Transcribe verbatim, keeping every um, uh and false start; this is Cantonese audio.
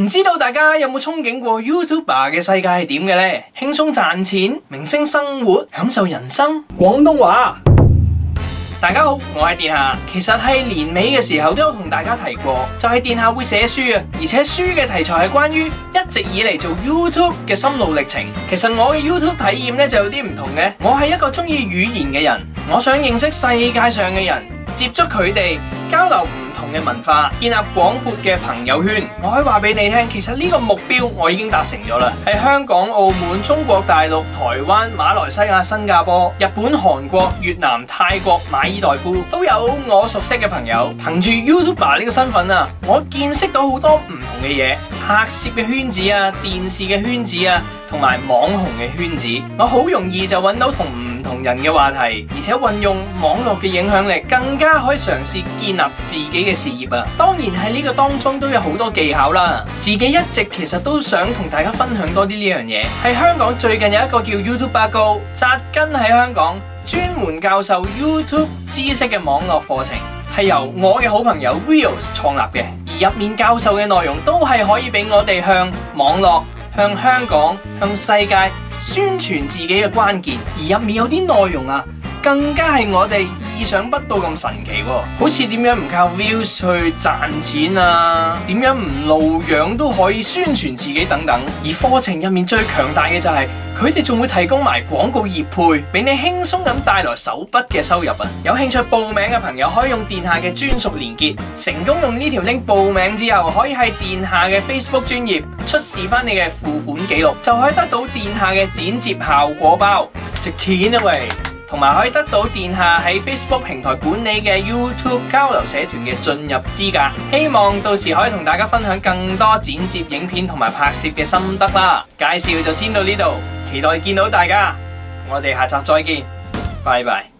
唔知道大家有冇憧憬過 YouTuber 嘅世界係點嘅呢？輕鬆賺錢、明星生活、享受人生。廣東話。大家好，我係殿下。其實係年尾嘅時候都有同大家提過，就係殿下會寫書啊，而且書嘅題材係關於一直以嚟做 YouTube 嘅心路歷程。其實我嘅 YouTube 體驗咧就有啲唔同嘅，我係一個中意語言嘅人，我想認識世界上嘅人，接觸佢哋，交流唔同嘅文化，建立廣闊嘅朋友圈。我可以話俾你聽，其實呢個目標我已經達成咗啦。喺香港、澳門、中國大陸、台灣、馬來西亞、新加坡、日本、韓國、越南、泰國、馬爾代夫都有我熟悉嘅朋友。憑住 YouTuber 呢個身份啊，我見識到好多唔同嘅嘢，拍攝嘅圈子啊、電視嘅圈子啊，同埋網紅嘅圈子，我好容易就揾到同唔同人嘅話題，而且運用網絡嘅影響力，更加可以嘗試建立自己嘅事業啊！當然喺呢個當中都有好多技巧啦。自己一直其實都想同大家分享多啲呢樣嘢。喺香港最近有一個叫 YouTuber Go，紮根喺香港，專門教授 YouTube 知識嘅網絡課程，係由我嘅好朋友 Reels 創立嘅，而入面教授嘅內容都係可以俾我哋向網絡、向香港、向世界宣傳自己嘅關鍵，而入面有啲內容啊，更加係我哋意想不到咁神奇喎，好似點樣唔靠 views 去賺錢啊，點樣唔露樣都可以宣傳自己等等。而課程入面最強大嘅就係佢哋仲會提供埋廣告業配，俾你輕鬆咁帶來手筆嘅收入啊！有興趣報名嘅朋友可以用殿下嘅專屬連結，成功用呢條 link 報名之後，可以喺殿下嘅 Facebook 專頁出示翻你嘅付款記錄，就可以得到殿下嘅剪接效果包，值錢啊喂！同埋可以得到殿下喺 Facebook 平台管理嘅 YouTube 交流社團嘅進入資格。希望到時可以同大家分享更多剪接影片同埋拍攝嘅心得啦。介紹就先到呢度，期待見到大家，我哋下集再見，拜拜。